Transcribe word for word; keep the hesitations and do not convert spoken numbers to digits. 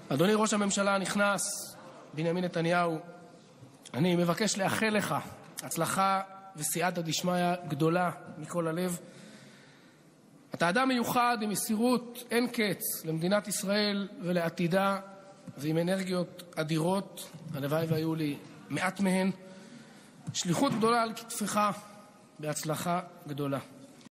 אדוני ראש הממשלה הנכנס בנימין נתניהו, אני מבקש לאחל לך הצלחה וסייעתא דשמיא גדולה מכל הלב. אתה אדם מיוחד עם מסירות אין קץ למדינת ישראל ולעתידה, ועם אנרגיות אדירות, הלוואי והיו לי מעט מהן. שליחות גדולה על כתפך, בהצלחה גדולה.